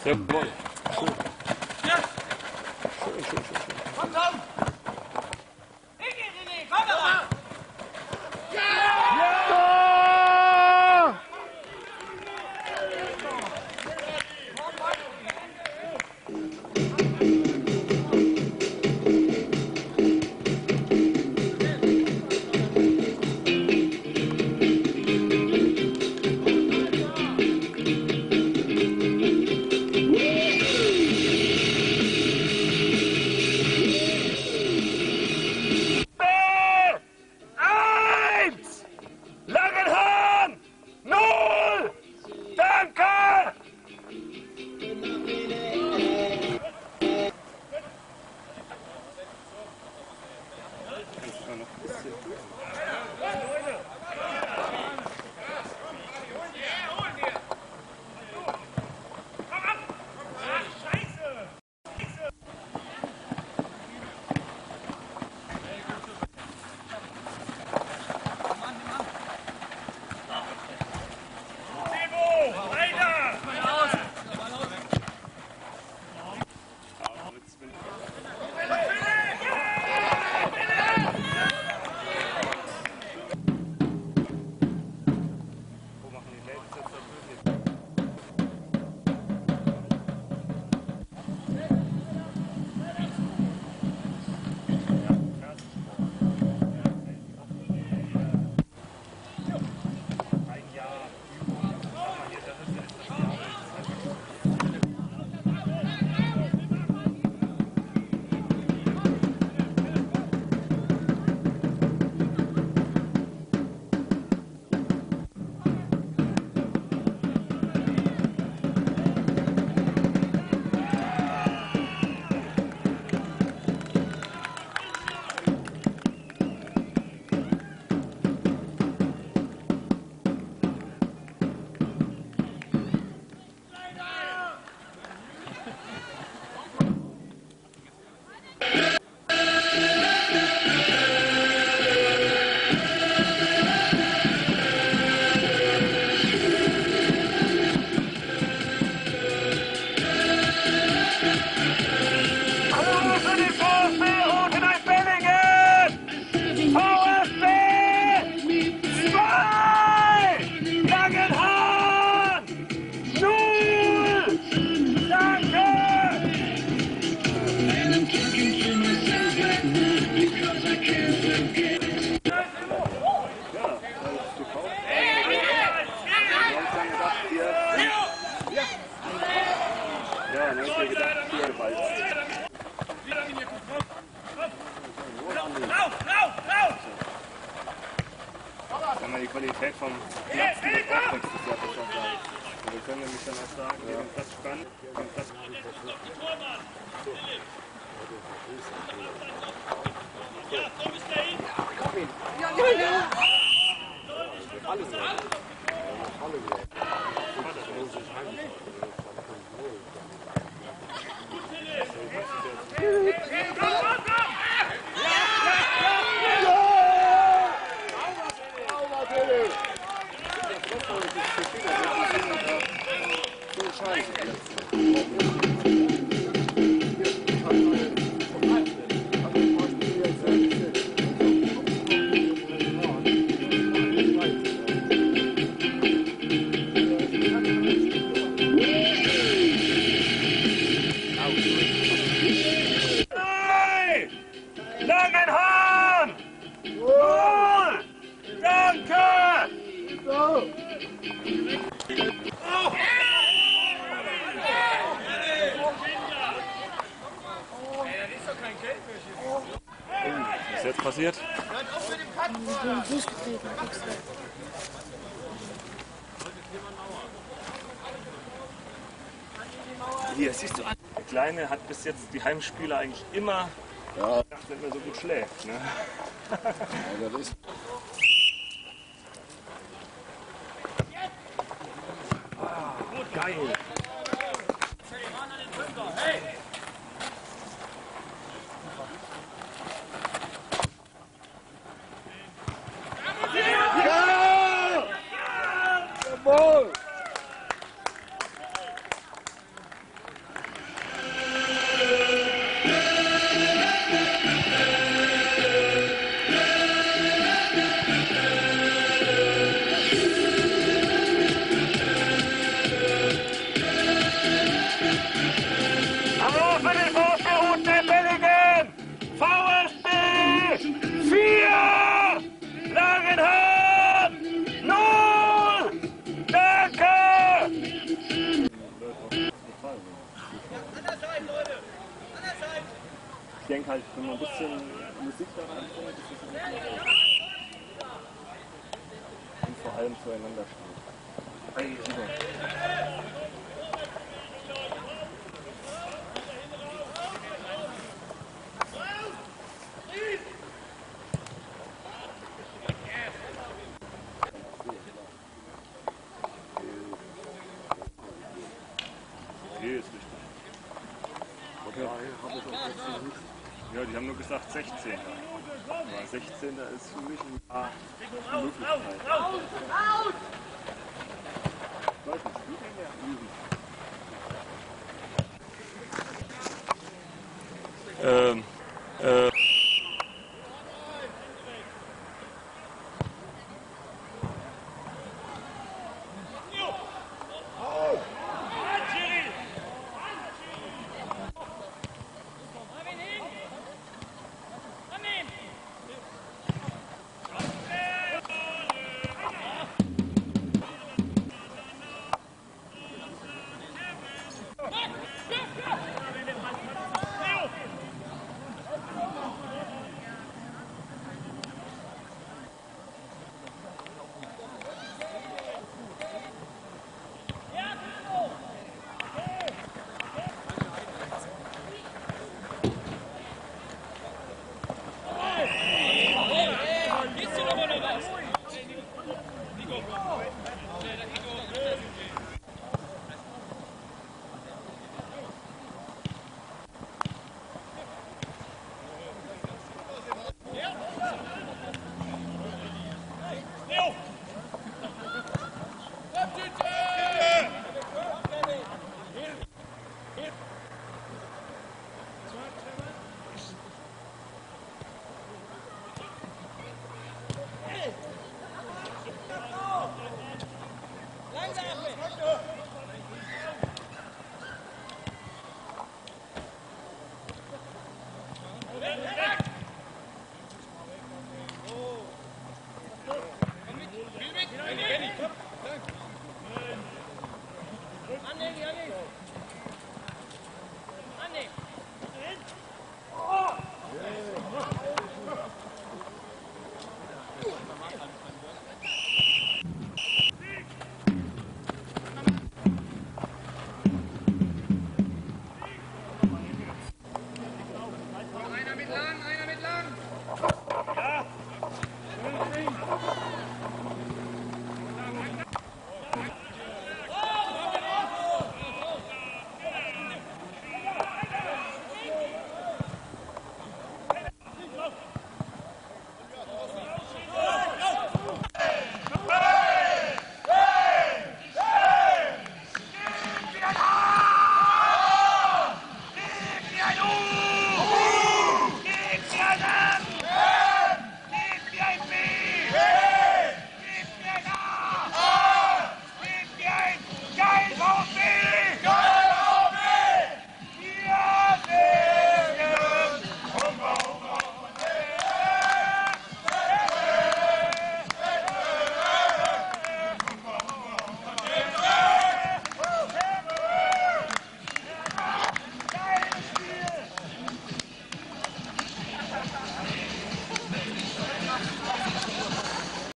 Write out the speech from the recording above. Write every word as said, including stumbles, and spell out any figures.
Sehr wohl. Schön. Schön, schön, schön, schön. Komm, komm! Higi, René, komm da! Die Qualität vom Platz die wird auch nächstes Jahr besser sein. Wir können nämlich dann auch sagen, ja. Den Platz stand, den Platz. Ja, komm bis dahin! Komm hin! Ja, ja, ja! Alles gut. Alles gut. Langenhahn! Wohl! Danke! So. Oh. Was ist jetzt passiert? Wir wurden durchgetreten extra. Hier, siehst du an. Der Kleine hat bis jetzt die Heimspieler eigentlich immer ja. gedacht, wenn er so gut schläft. Ne? Ja, das ist Ah, geil. Jawohl! halt, wenn man ein bisschen Musik da reinbringt, ist das nicht mehr. Und vor allem zueinander stehen. Hey, super. Okay, ist richtig. Okay. Ja, die haben nur gesagt sechzehn. Aber sechzehn, da ist für mich ein Jahr eine Möglichkeit. Ich weiß nicht, wie viel mehr üben. Ähm, äh.